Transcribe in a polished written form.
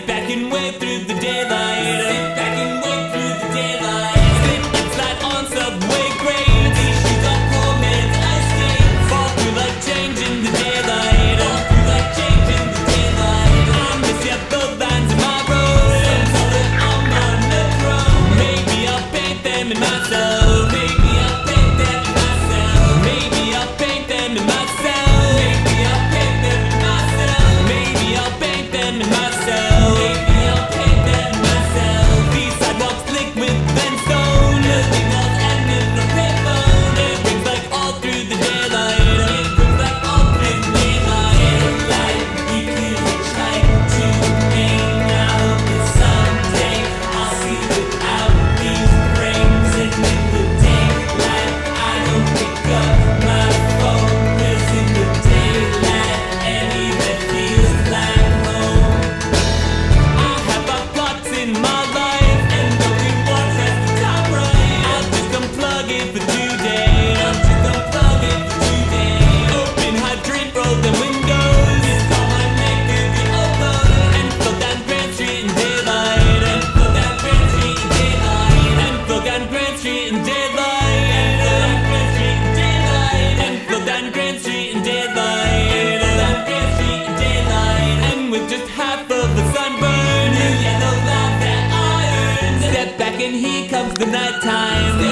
Sit back and wait through the daylight. Sit back and wait through the daylight. Slip and slide on subway grades. These shoes are poor man's ice skates. Fall through like change in the daylight. Fall through like change in the daylight. I miss your both lines in my road. Some call it I'm on the throne. Maybe I'll paint them in myself. Maybe I'll paint them in myself. Maybe I'll paint them in myself. Maybe I'll paint them in myself. Maybe I'll paint them in myself. Maybe I'll paint them in myself. These sidewalks slick with bent stone. Nothing else and in no payphone. It rings like all through the daylight. It rings like all through the daylight. Daylight, we could try to hang out, but someday I'll see without these frames. And in the daylight, I don't pick up my phone. 'Cause in the daylight, anywhere feels like home. I have my plots in my life, and only one has the top right. I'll just unplug it for today. I'll just unplug it for today. Open hydrant, roll the windows. It's all my neck to be open. And flow down Grand Street in daylight. And flow down Grand Street in daylight. And flow down Grand Street in daylight. And flow down Grand Street in daylight. And flow down Grand Street in daylight. And flow down Grand Street in daylight. And with just half of the sunburn, new yellow love that I earned. Step back and here comes the nighttime.